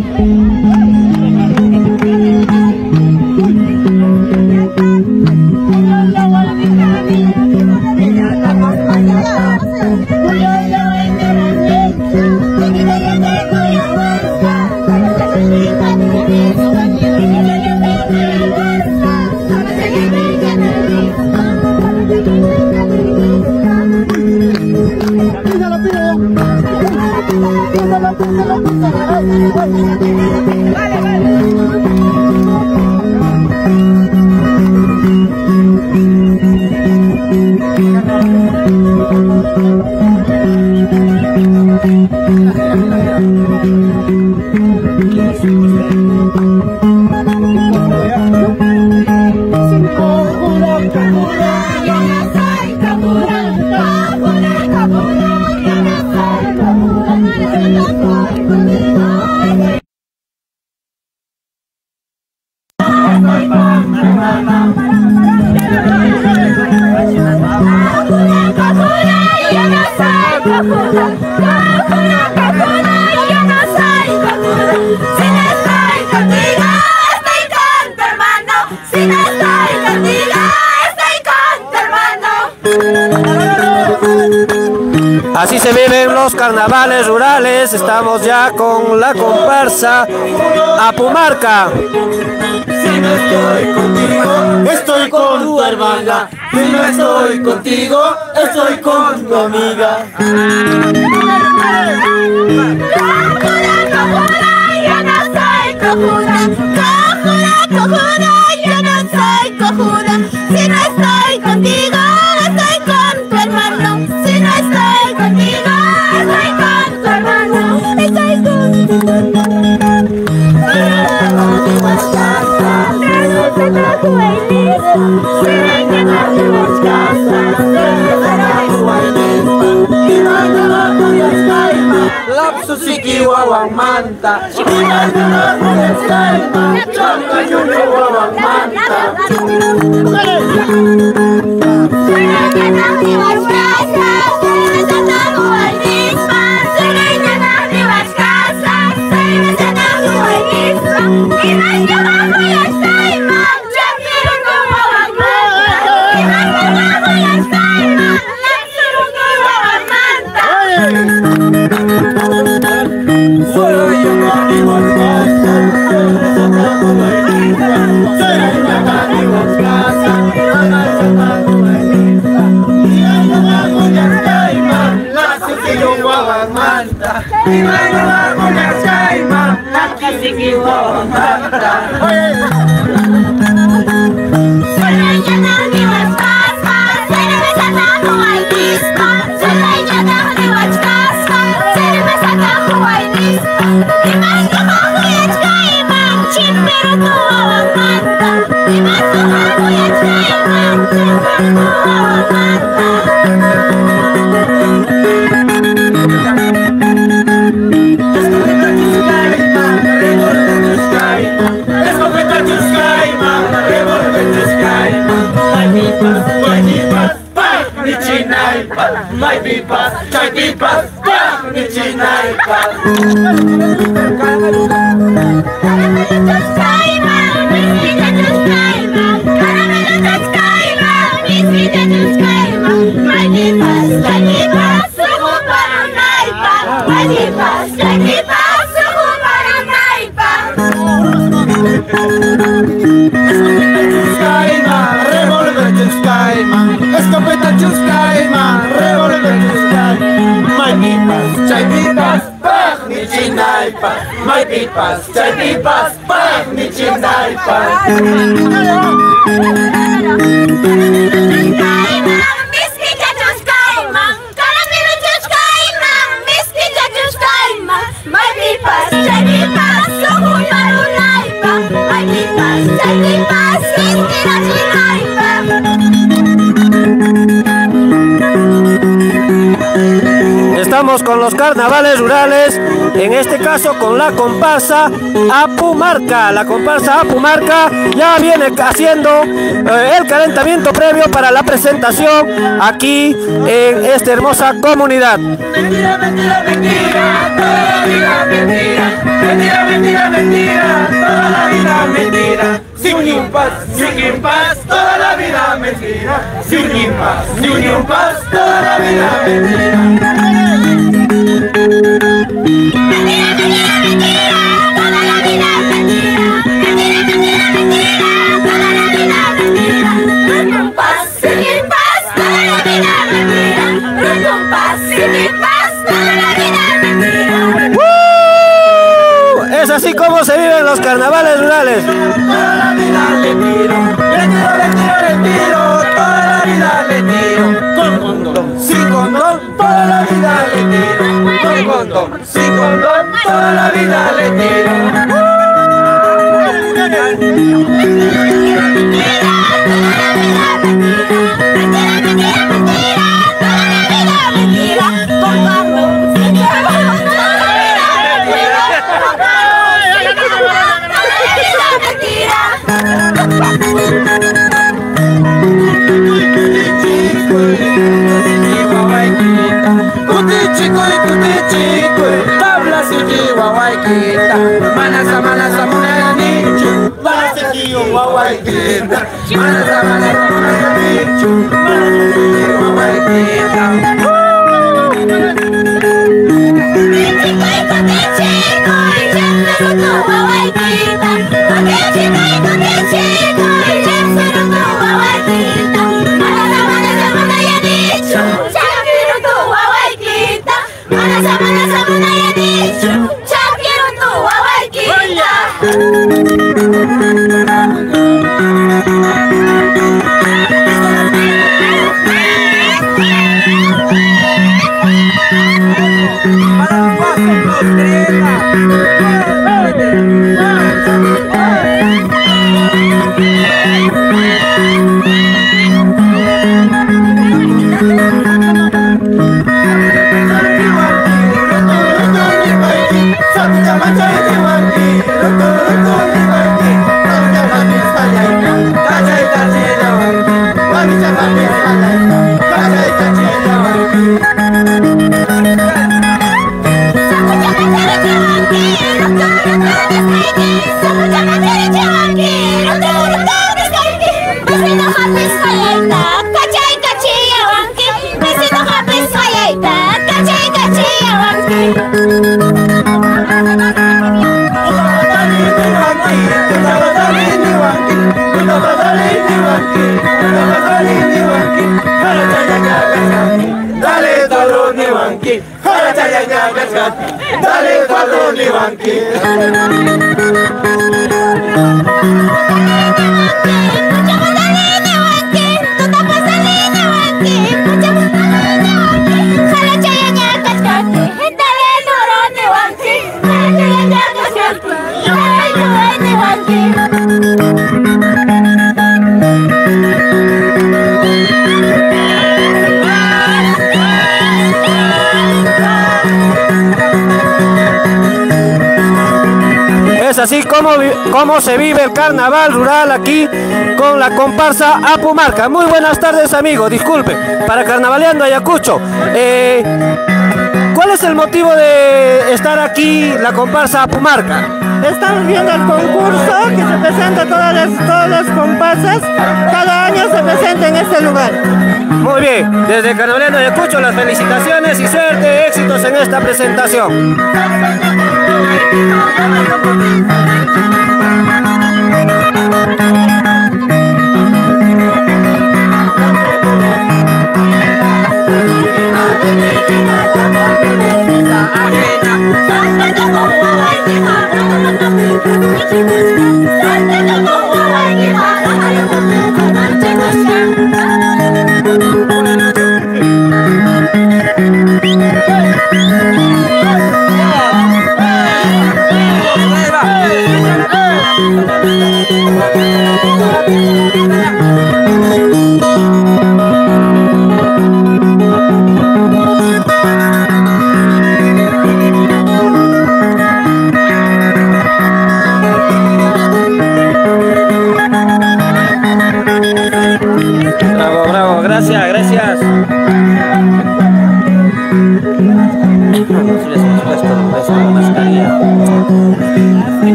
Así se viven los carnavales rurales. Estamos ya con la comparsa Apumarca. Si no estoy contigo, estoy con tu hermana. Si no estoy contigo, estoy con tu amiga. Yo no soy cojuda, yo no soy cojuda. Si no estoy contigo, estoy con tu hermano. Si no estoy contigo, estoy con tu hermano. Estoy con tu hermano. Lapsus ikiwawang manta, ikiwawang manta. My pipas, chai pipas, ni chinaipas. Escopeta Chuskaima, revólver Chuskaima. My pipas, chai pipas, pach, ni chinaipas. My pipas, chai pipas, pach, ni chinaipas. estamos con los carnavales rurales, en este caso con la comparsa Apumarca. La comparsa Apumarca ya viene haciendo el calentamiento previo para la presentación aquí en esta hermosa comunidad. Mentira, mentira, mentira, toda la vida mentira. Mentira, mentira, mentira, toda la vida mentira. Sin impas, toda la vida mentira. Sin impas, toda la vida mentira. Mentira, mentira, mentira, toda la vida mentira. Mentira, mentira, mentira, toda la vida mentira. Sin paz, toda la vida mentira. Sin paz, toda la vida mentira. Es así como se viven los carnavales rurales. Toda la vida le tiro, toda la vida le tiro. Con condón, sin condón, toda la vida le tiro. Con condón, sin condón, toda la vida le tiro. Manasa manasa munanichu, manasa kiyo wawaikita. Manasa manasa munanichu, manasa kiyo wawaikita. Dale talón ni banqui, jara chaya ñaga chati. Dale talón ni banqui. Es así como se vive el carnaval rural aquí con la comparsa Apumarca. Muy buenas tardes, amigo. Disculpe, para Carnavaleando Ayacucho. ¿Cuál es el motivo de estar aquí la comparsa Apumarca? Estamos viendo el concurso que se presenta todas las comparsas. Cada año se presenta en este lugar. Muy bien, desde Carnavaleando Ayacucho las felicitaciones y suerte, éxitos en esta presentación.